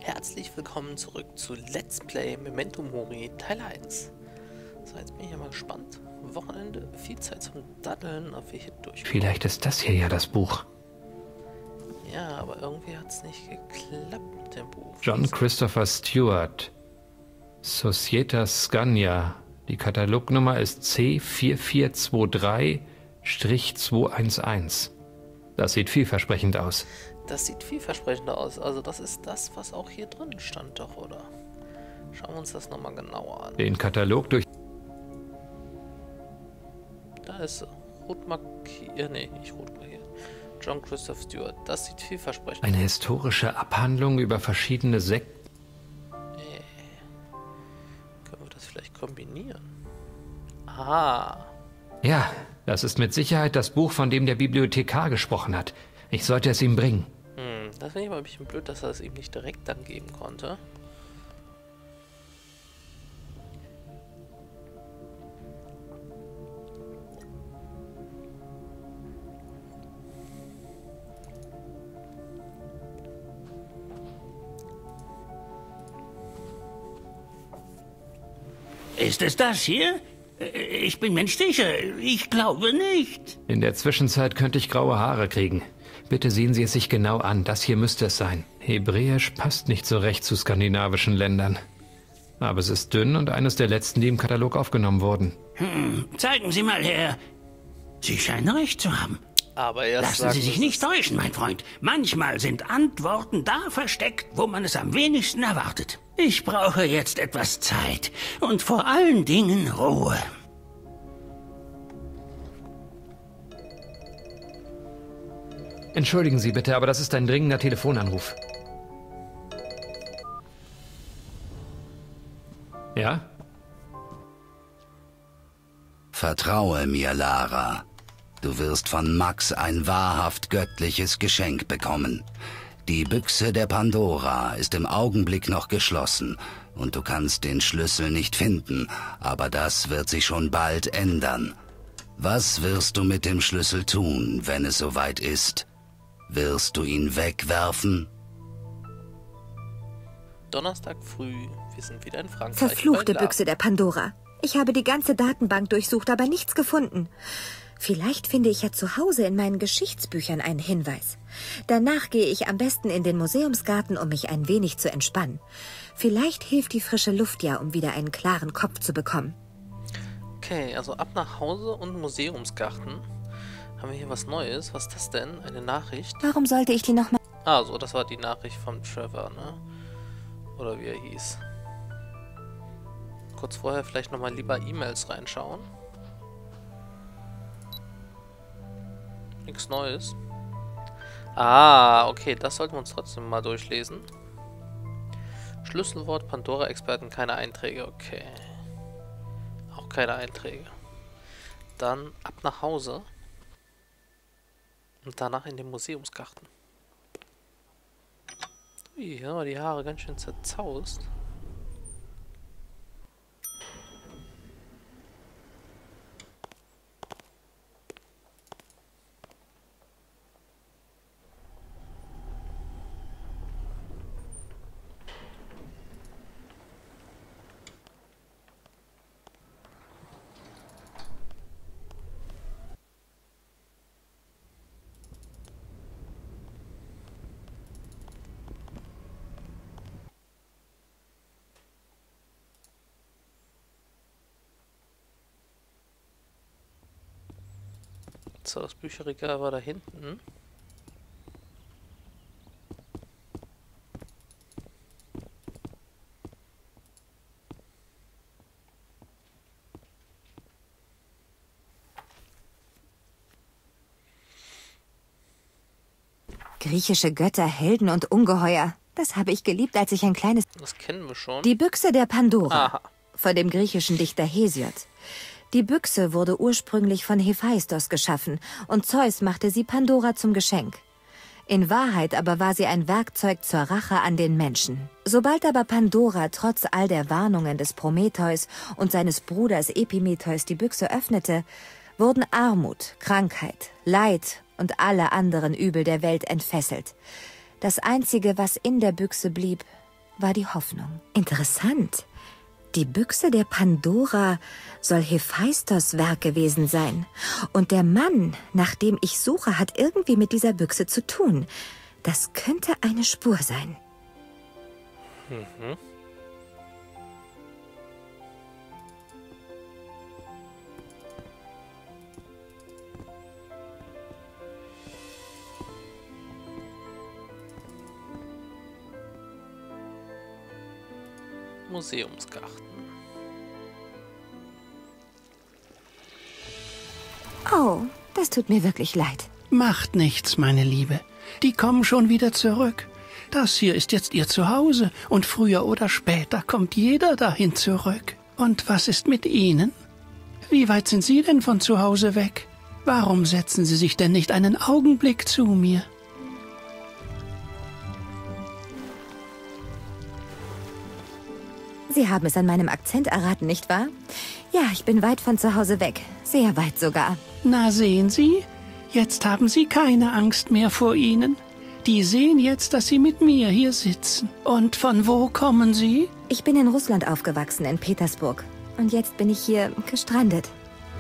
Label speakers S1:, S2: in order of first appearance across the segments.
S1: Herzlich willkommen zurück zu Let's Play Memento Mori Teil 1. So, jetzt bin ich ja mal gespannt. Wochenende, viel Zeit zum Daddeln, ob wir hier durchkommen.
S2: Vielleicht ist das hier ja das Buch.
S1: Ja, aber irgendwie hat es nicht geklappt mit dem Buch.
S2: John Christopher Stewart. Societas Scania. Die Katalognummer ist C4423-211. Das sieht vielversprechend aus.
S1: Das sieht vielversprechend aus. Also das ist das, was auch hier drin stand doch, oder? Schauen wir uns das nochmal genauer an.
S2: Den Katalog durch...
S1: Da ist sie. Rot markiert. Nee, nicht rot markiert. John Christopher Stewart. Das sieht vielversprechend aus.
S2: Eine historische Abhandlung über verschiedene Sekten.
S1: Können wir das vielleicht kombinieren? Ah.
S2: Ja, das ist mit Sicherheit das Buch, von dem der Bibliothekar gesprochen hat. Ich sollte es ihm bringen.
S1: Das finde ich mal ein bisschen blöd, dass er es ihm nicht direkt dann geben konnte.
S3: Ist es das hier? Ich bin mir nicht sicher. Ich glaube nicht.
S2: In der Zwischenzeit könnte ich graue Haare kriegen. Bitte sehen Sie es sich genau an. Das hier müsste es sein. Hebräisch passt nicht so recht zu skandinavischen Ländern. Aber es ist dünn und eines der letzten, die im Katalog aufgenommen wurden.
S3: Zeigen Sie mal her. Sie scheinen recht zu haben.
S1: Aber erst
S3: Lassen Sie sich nicht täuschen, mein Freund. Manchmal sind Antworten da versteckt, wo man es am wenigsten erwartet. Ich brauche jetzt etwas Zeit und vor allen Dingen Ruhe.
S2: Entschuldigen Sie bitte, aber das ist ein dringender Telefonanruf. Ja?
S4: Vertraue mir, Lara. Du wirst von Max ein wahrhaft göttliches Geschenk bekommen. Die Büchse der Pandora ist im Augenblick noch geschlossen und du kannst den Schlüssel nicht finden, aber das wird sich schon bald ändern. Was wirst du mit dem Schlüssel tun, wenn es soweit ist? Wirst du ihn wegwerfen?
S1: Donnerstag früh. Wir sind wieder in Frankreich.
S5: Verfluchte Büchse der Pandora. Ich habe die ganze Datenbank durchsucht, aber nichts gefunden. Vielleicht finde ich ja zu Hause in meinen Geschichtsbüchern einen Hinweis. Danach gehe ich am besten in den Museumsgarten, um mich ein wenig zu entspannen. Vielleicht hilft die frische Luft ja, um wieder einen klaren Kopf zu bekommen.
S1: Okay, also ab nach Hause und Museumsgarten. Haben wir hier was Neues? Was ist das denn? Eine Nachricht?
S5: Warum sollte ich die nochmal...
S1: Ah, so, das war die Nachricht von Trevor, ne? Oder wie er hieß. Kurz vorher vielleicht nochmal lieber E-Mails reinschauen. Nichts Neues. Ah, okay, das sollten wir uns trotzdem mal durchlesen. Schlüsselwort Pandora-Experten, keine Einträge, okay. Auch keine Einträge. Dann ab nach Hause. Und danach in den Museumsgarten. Ui, hier haben wir die Haare ganz schön zerzaust. So, das Bücherregal war da hinten.
S5: Griechische Götter, Helden und Ungeheuer. Das habe ich geliebt, als ich ein kleines...
S1: Das kennen wir schon.
S5: Die Büchse der Pandora.
S1: Aha.
S5: Von dem griechischen Dichter Hesiod. Die Büchse wurde ursprünglich von Hephaistos geschaffen und Zeus machte sie Pandora zum Geschenk. In Wahrheit aber war sie ein Werkzeug zur Rache an den Menschen. Sobald aber Pandora trotz all der Warnungen des Prometheus und seines Bruders Epimetheus die Büchse öffnete, wurden Armut, Krankheit, Leid und alle anderen Übel der Welt entfesselt. Das Einzige, was in der Büchse blieb, war die Hoffnung. Interessant. Die Büchse der Pandora soll Hephaistos Werk gewesen sein. Und der Mann, nach dem ich suche, hat irgendwie mit dieser Büchse zu tun. Das könnte eine Spur sein.
S1: Mhm. Museumsgarten.
S5: Oh, das tut mir wirklich leid.
S3: Macht nichts, meine Liebe. Die kommen schon wieder zurück. Das hier ist jetzt ihr Zuhause und früher oder später kommt jeder dahin zurück. Und was ist mit Ihnen? Wie weit sind Sie denn von zu Hause weg? Warum setzen Sie sich denn nicht einen Augenblick zu mir?
S5: Sie haben es an meinem Akzent erraten, nicht wahr? Ja, ich bin weit von zu Hause weg. Sehr weit sogar.
S3: Na, sehen Sie? Jetzt haben Sie keine Angst mehr vor ihnen. Die sehen jetzt, dass Sie mit mir hier sitzen. Und von wo kommen Sie?
S5: Ich bin in Russland aufgewachsen, in Petersburg. Und jetzt bin ich hier gestrandet.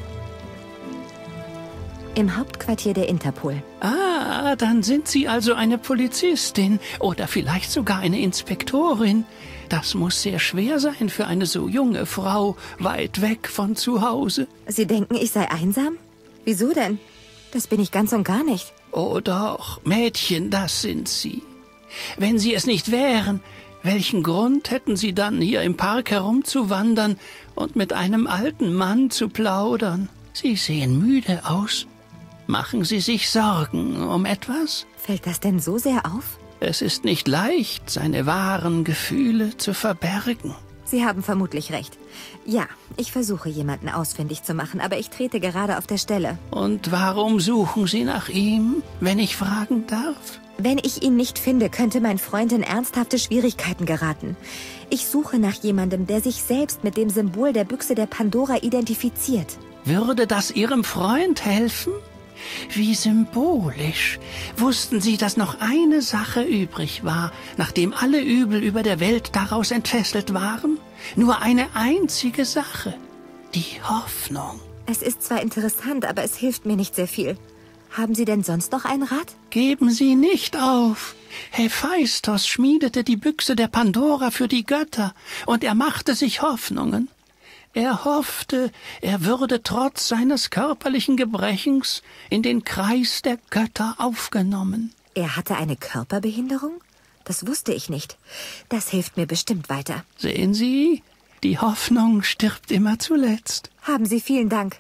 S5: Im Hauptquartier der Interpol.
S3: Ah, dann sind Sie also eine Polizistin oder vielleicht sogar eine Inspektorin. Das muss sehr schwer sein für eine so junge Frau, weit weg von zu Hause.
S5: Sie denken, ich sei einsam? Wieso denn? Das bin ich ganz und gar nicht.
S3: Oh doch, Mädchen, das sind Sie. Wenn Sie es nicht wären, welchen Grund hätten Sie dann, hier im Park herumzuwandern und mit einem alten Mann zu plaudern? Sie sehen müde aus. Machen Sie sich Sorgen um etwas?
S5: Fällt das denn so sehr auf?
S3: Es ist nicht leicht, seine wahren Gefühle zu verbergen.
S5: Sie haben vermutlich recht. Ja, ich versuche, jemanden ausfindig zu machen, aber ich trete gerade auf der Stelle.
S3: Und warum suchen Sie nach ihm, wenn ich fragen darf?
S5: Wenn ich ihn nicht finde, könnte mein Freund in ernsthafte Schwierigkeiten geraten. Ich suche nach jemandem, der sich selbst mit dem Symbol der Büchse der Pandora identifiziert.
S3: Würde das Ihrem Freund helfen? Wie symbolisch. Wussten Sie, dass noch eine Sache übrig war, nachdem alle Übel über der Welt daraus entfesselt waren? Nur eine einzige Sache. Die Hoffnung.
S5: Es ist zwar interessant, aber es hilft mir nicht sehr viel. Haben Sie denn sonst noch einen Rat?
S3: Geben Sie nicht auf. Hephaistos schmiedete die Büchse der Pandora für die Götter, und er machte sich Hoffnungen. Er hoffte, er würde trotz seines körperlichen Gebrechens in den Kreis der Götter aufgenommen.
S5: Er hatte eine Körperbehinderung? Das wusste ich nicht. Das hilft mir bestimmt weiter.
S3: Sehen Sie, die Hoffnung stirbt immer zuletzt.
S5: Haben Sie vielen Dank.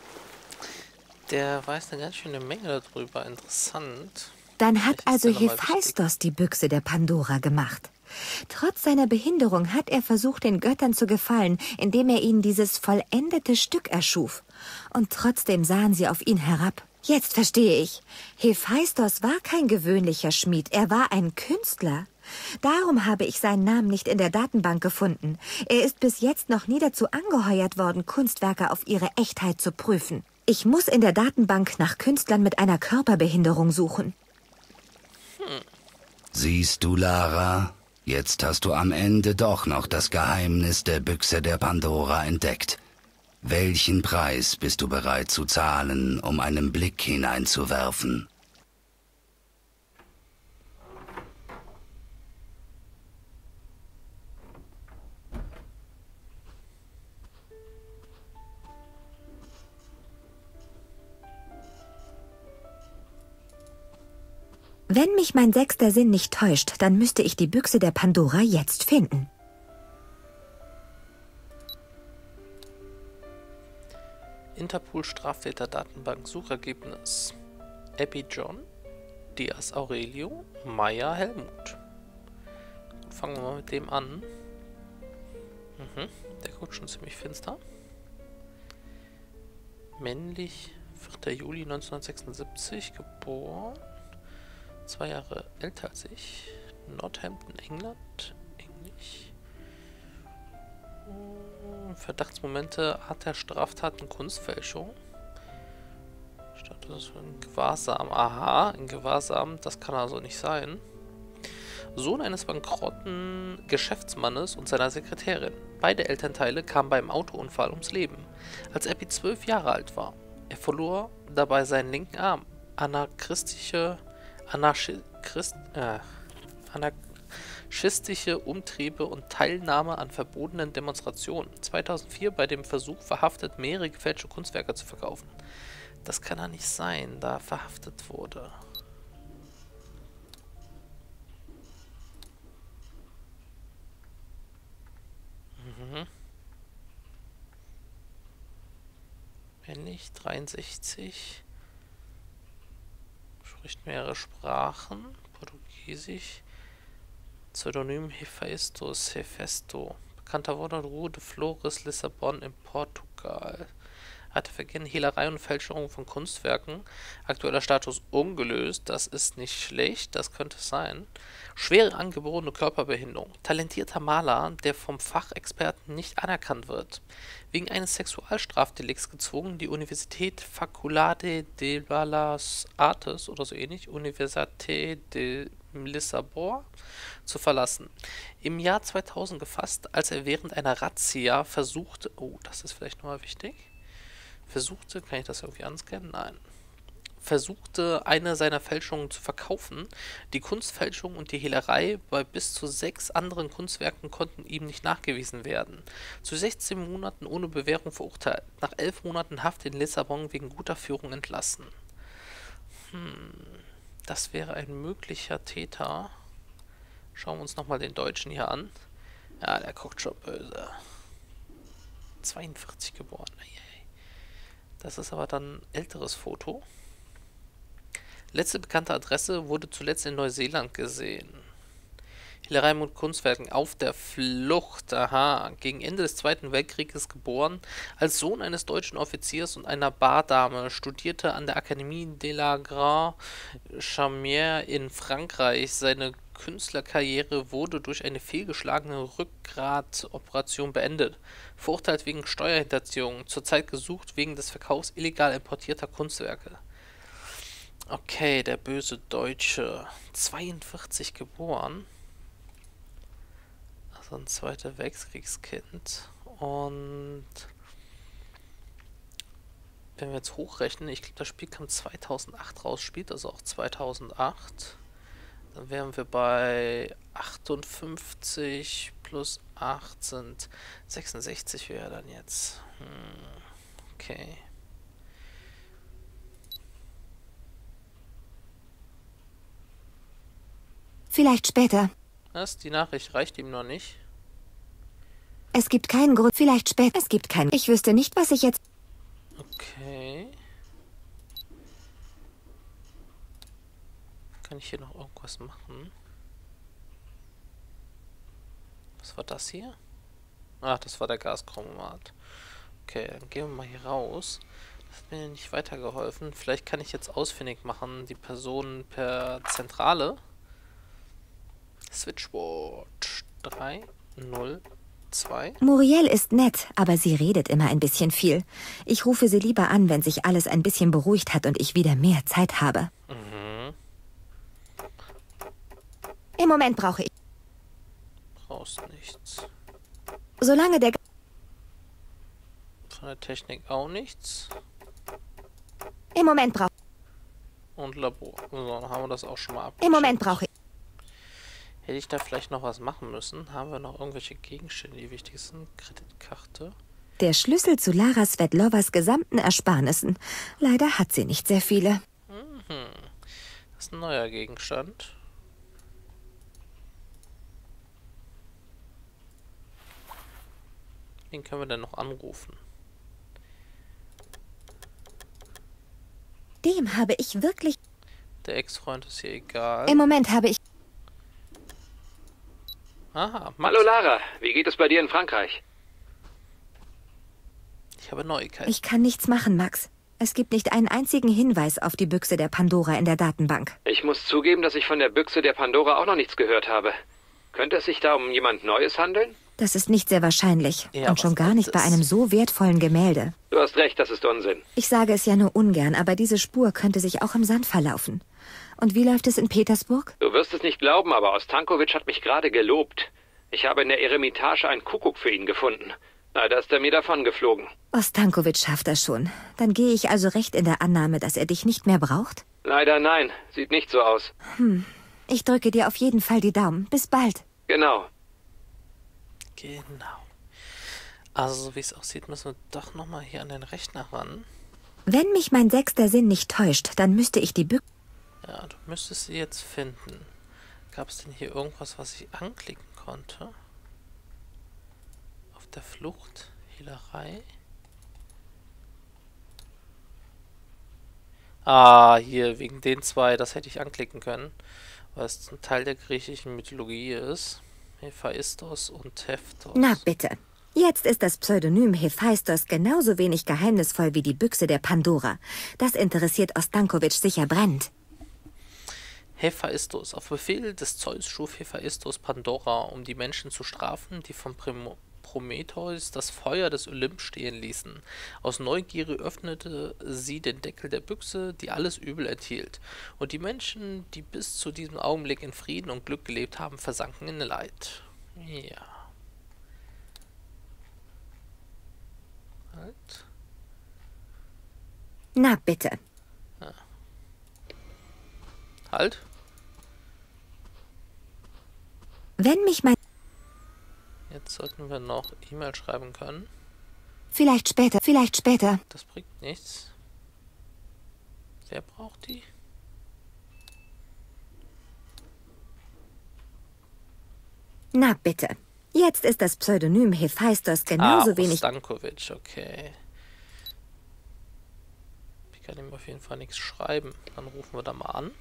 S1: Der weiß eine ganz schöne Menge darüber. Interessant.
S5: Dann hat
S1: Vielleicht ist
S5: also
S1: der nochmal
S5: Hephaistos die Büchse der Pandora gemacht. Trotz seiner Behinderung hat er versucht, den Göttern zu gefallen, indem er ihnen dieses vollendete Stück erschuf. Und trotzdem sahen sie auf ihn herab. Jetzt verstehe ich. Hephaistos war kein gewöhnlicher Schmied, er war ein Künstler. Darum habe ich seinen Namen nicht in der Datenbank gefunden. Er ist bis jetzt noch nie dazu angeheuert worden, Kunstwerke auf ihre Echtheit zu prüfen. Ich muss in der Datenbank nach Künstlern mit einer Körperbehinderung suchen.
S4: Siehst du, Lara? Jetzt hast du am Ende doch noch das Geheimnis der Büchse der Pandora entdeckt. Welchen Preis bist du bereit zu zahlen, um einen Blick hineinzuwerfen?
S5: Wenn mich mein sechster Sinn nicht täuscht, dann müsste ich die Büchse der Pandora jetzt finden.
S1: Interpol Straftäter-Datenbank Suchergebnis. Abby John, Diaz Aurelio, Maya Helmut. Gut, fangen wir mal mit dem an. Der guckt schon ziemlich finster. Männlich, 4. Juli 1976, geboren. 2 Jahre älter als ich. Northampton, England. Englisch. Verdachtsmomente, Art der Straftaten, Kunstfälschung. Status in Gewahrsam. Aha, in Gewahrsam. Das kann also nicht sein. Sohn eines bankrotten Geschäftsmannes und seiner Sekretärin. Beide Elternteile kamen beim Autounfall ums Leben, als Epi 12 Jahre alt war. Er verlor dabei seinen linken Arm. Anarchistische Umtriebe und Teilnahme an verbotenen Demonstrationen. 2004 bei dem Versuch verhaftet, mehrere gefälschte Kunstwerke zu verkaufen. Das kann ja nicht sein, da verhaftet wurde. Männlich, 63. Spricht mehrere Sprachen. Portugiesisch. Pseudonym Hephaistos Hefesto. Bekannter wurde Rue de Flores, Lissabon in Portugal. Hatte Vergehen, Hehlerei und Fälschung von Kunstwerken. Aktueller Status ungelöst. Das ist nicht schlecht. Das könnte es sein. Schwere angeborene Körperbehinderung. Talentierter Maler, der vom Fachexperten nicht anerkannt wird. Wegen eines Sexualstrafdelikts gezwungen, die Universität Facultade de Belas Artes oder so ähnlich, Université de Lissabon, zu verlassen. Im Jahr 2000 gefasst, als er während einer Razzia versuchte, oh, das ist vielleicht nochmal wichtig, kann ich das irgendwie anscannen? Nein. Versuchte, eine seiner Fälschungen zu verkaufen. Die Kunstfälschung und die Hehlerei bei bis zu 6 anderen Kunstwerken konnten ihm nicht nachgewiesen werden. Zu 16 Monaten ohne Bewährung verurteilt. Nach 11 Monaten Haft in Lissabon wegen guter Führung entlassen. Das wäre ein möglicher Täter. Schauen wir uns nochmal den Deutschen hier an. Ja, der guckt schon böse. 42 geboren. Das ist aber dann ein älteres Foto. Letzte bekannte Adresse wurde zuletzt in Neuseeland gesehen. Hehlerei mit Kunstwerken auf der Flucht. Aha. Gegen Ende des Zweiten Weltkrieges geboren. Als Sohn eines deutschen Offiziers und einer Bardame. Studierte an der Akademie de la Grande Chaumière in Frankreich. Seine Künstlerkarriere wurde durch eine fehlgeschlagene Rückgratoperation beendet. Verurteilt wegen Steuerhinterziehung. Zurzeit gesucht wegen des Verkaufs illegal importierter Kunstwerke. Okay, der böse Deutsche. 42 geboren. Also ein Zweiter Weltkriegskind. Und wenn wir jetzt hochrechnen, ich glaube, das Spiel kam 2008 raus, spielt also auch 2008. Dann wären wir bei 58 plus 8 sind 66 wäre dann jetzt. Okay.
S5: Vielleicht später.
S1: Was? Die Nachricht reicht ihm noch nicht.
S5: Es gibt keinen Grund. Vielleicht später. Es gibt keinen. Ich wüsste nicht, was ich jetzt...
S1: Okay. Kann ich hier noch irgendwas machen? Was war das hier? Ach, das war der Gaschromat. Okay, dann gehen wir mal hier raus. Das hat mir nicht weitergeholfen. Vielleicht kann ich jetzt ausfindig machen, die Person per Zentrale. Switchboard 302.
S5: Muriel ist nett, aber sie redet immer ein bisschen viel. Ich rufe sie lieber an, wenn sich alles ein bisschen beruhigt hat und ich wieder mehr Zeit habe. Im Moment brauche ich...
S1: Brauchst nichts.
S5: Solange der...
S1: Von der Technik auch nichts.
S5: Im Moment brauche...
S1: Und Labor. So, dann haben wir das auch schon mal abgecheckt.
S5: Im Moment brauche ich...
S1: Hätte ich da vielleicht noch was machen müssen? Haben wir noch irgendwelche Gegenstände, die wichtig sind? Kreditkarte.
S5: Der Schlüssel zu Lara Svetlovas gesamten Ersparnissen. Leider hat sie nicht sehr viele.
S1: Das ist ein neuer Gegenstand. Wen können wir denn noch anrufen?
S5: Dem habe ich wirklich...
S1: Der Ex-Freund ist hier egal.
S5: Im Moment habe ich...
S1: Aha,
S2: Hallo Lara, wie geht es bei dir in Frankreich?
S1: Ich habe Neuigkeiten.
S5: Ich kann nichts machen, Max. Es gibt nicht einen einzigen Hinweis auf die Büchse der Pandora in der Datenbank.
S2: Ich muss zugeben, dass ich von der Büchse der Pandora auch noch nichts gehört habe. Könnte es sich da um jemand Neues handeln?
S5: Das ist nicht sehr wahrscheinlich.
S1: Ja,
S5: und schon gar nicht bei einem so wertvollen Gemälde.
S2: Du hast recht, das ist Unsinn.
S5: Ich sage es ja nur ungern, aber diese Spur könnte sich auch im Sand verlaufen. Und wie läuft es in Petersburg?
S2: Du wirst es nicht glauben, aber Ostankovic hat mich gerade gelobt. Ich habe in der Eremitage einen Kuckuck für ihn gefunden. Leider ist er mir davongeflogen.
S5: Ostankovic schafft das schon. Dann gehe ich also recht in der Annahme, dass er dich nicht mehr braucht?
S2: Leider nein, sieht nicht so aus.
S5: Ich drücke dir auf jeden Fall die Daumen. Bis bald.
S2: Genau.
S1: Genau. Also, so wie es aussieht, müssen wir doch nochmal hier an den Rechner ran.
S5: Wenn mich mein 6. Sinn nicht täuscht, dann müsste ich die Büchse...
S1: Ja, du müsstest sie jetzt finden. Gab es denn hier irgendwas, was ich anklicken konnte? Auf der Flucht? Hehlerei? Ah, hier, wegen den zwei, das hätte ich anklicken können. Weil es ein Teil der griechischen Mythologie ist. Hephaistos und Heftos.
S5: Na bitte. Jetzt ist das Pseudonym Hephaistos genauso wenig geheimnisvoll wie die Büchse der Pandora. Das interessiert Ostankovic sicher brennend.
S1: Hephaistos. Auf Befehl des Zeus schuf Hephaistos Pandora, um die Menschen zu strafen, die von Prometheus das Feuer des Olymp stehen ließen. Aus Neugierde öffnete sie den Deckel der Büchse, die alles Übel enthielt. Und die Menschen, die bis zu diesem Augenblick in Frieden und Glück gelebt haben, versanken in Leid. Ja. Halt.
S5: Na bitte.
S1: Halt.
S5: Wenn mich mein...
S1: Jetzt sollten wir noch E-Mail schreiben können.
S5: Vielleicht später, vielleicht später.
S1: Das bringt nichts. Wer braucht die?
S5: Na bitte. Jetzt ist das Pseudonym Hephaistos genauso wenig...
S1: Ostankovic, okay. Ich kann ihm auf jeden Fall nichts schreiben. Dann rufen wir da mal an.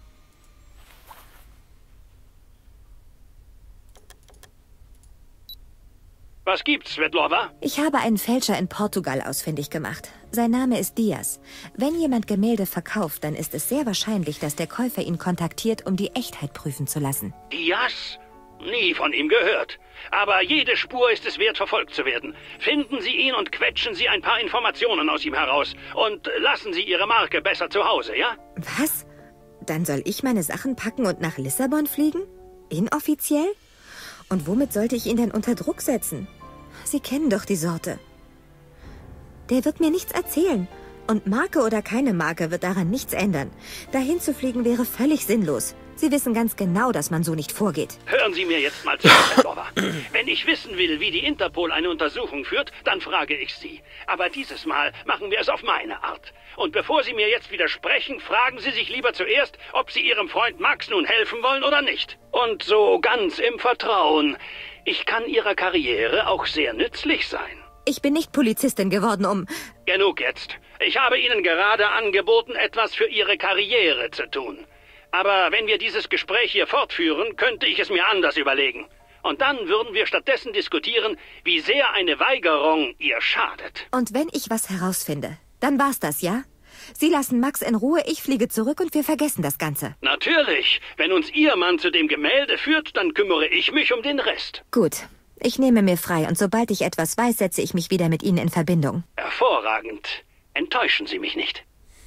S6: Was gibt's, Svetlova?
S5: Ich habe einen Fälscher in Portugal ausfindig gemacht. Sein Name ist Diaz. Wenn jemand Gemälde verkauft, dann ist es sehr wahrscheinlich, dass der Käufer ihn kontaktiert, um die Echtheit prüfen zu lassen.
S6: Diaz? Nie von ihm gehört. Aber jede Spur ist es wert, verfolgt zu werden. Finden Sie ihn und quetschen Sie ein paar Informationen aus ihm heraus. Und lassen Sie Ihre Marke besser zu Hause, ja?
S5: Was? Dann soll ich meine Sachen packen und nach Lissabon fliegen? Inoffiziell? Und womit sollte ich ihn denn unter Druck setzen? Sie kennen doch die Sorte. Der wird mir nichts erzählen. Und Marke oder keine Marke wird daran nichts ändern. Dahin zu fliegen wäre völlig sinnlos. Sie wissen ganz genau, dass man so nicht vorgeht.
S6: Hören Sie mir jetzt mal zu, Svetlova. Wenn ich wissen will, wie die Interpol eine Untersuchung führt, dann frage ich Sie. Aber dieses Mal machen wir es auf meine Art. Und bevor Sie mir jetzt widersprechen, fragen Sie sich lieber zuerst, ob Sie Ihrem Freund Max nun helfen wollen oder nicht. Und so ganz im Vertrauen. Ich kann Ihrer Karriere auch sehr nützlich sein.
S5: Ich bin nicht Polizistin geworden, um...
S6: Genug jetzt. Ich habe Ihnen gerade angeboten, etwas für Ihre Karriere zu tun. Aber wenn wir dieses Gespräch hier fortführen, könnte ich es mir anders überlegen. Und dann würden wir stattdessen diskutieren, wie sehr eine Weigerung ihr schadet.
S5: Und wenn ich was herausfinde, dann war's das, ja? Sie lassen Max in Ruhe, ich fliege zurück und wir vergessen das Ganze.
S6: Natürlich. Wenn uns Ihr Mann zu dem Gemälde führt, dann kümmere ich mich um den Rest.
S5: Gut. Ich nehme mir frei und sobald ich etwas weiß, setze ich mich wieder mit Ihnen in Verbindung.
S6: Hervorragend. Enttäuschen Sie mich nicht.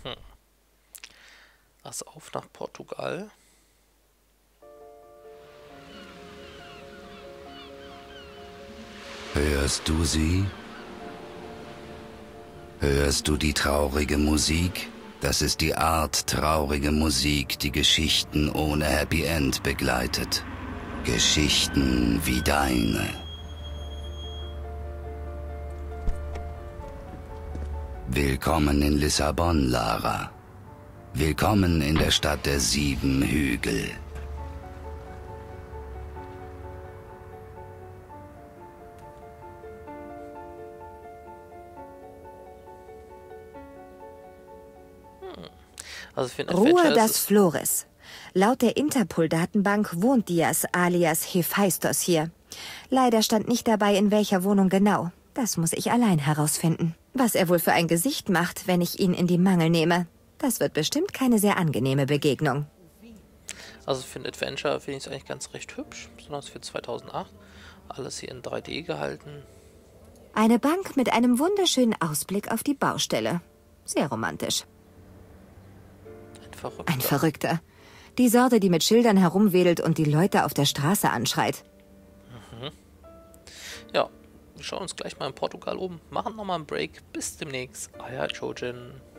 S1: Also auf nach Portugal.
S4: Hörst du sie? Hörst du die traurige Musik? Das ist die Art traurige Musik, die Geschichten ohne Happy End begleitet. Geschichten wie deine. Willkommen in Lissabon, Lara. Willkommen in der Stadt der 7 Hügel.
S1: Also für ein
S5: Ruhe
S1: Adventure
S5: das
S1: ist es
S5: Flores. Laut der Interpol-Datenbank wohnt Diaz alias Hephaistos hier. Leider stand nicht dabei, in welcher Wohnung genau. Das muss ich allein herausfinden. Was er wohl für ein Gesicht macht, wenn ich ihn in die Mangel nehme. Das wird bestimmt keine sehr angenehme Begegnung.
S1: Also für ein Adventure finde ich es eigentlich ganz recht hübsch, besonders für 2008. Alles hier in 3D gehalten.
S5: Eine Bank mit einem wunderschönen Ausblick auf die Baustelle. Sehr romantisch.
S1: Ein Verrückter.
S5: Ein Verrückter. Die Sorte, die mit Schildern herumwedelt und die Leute auf der Straße anschreit.
S1: Ja, wir schauen uns gleich mal in Portugal um, machen nochmal einen Break. Bis demnächst. Euer Jojen.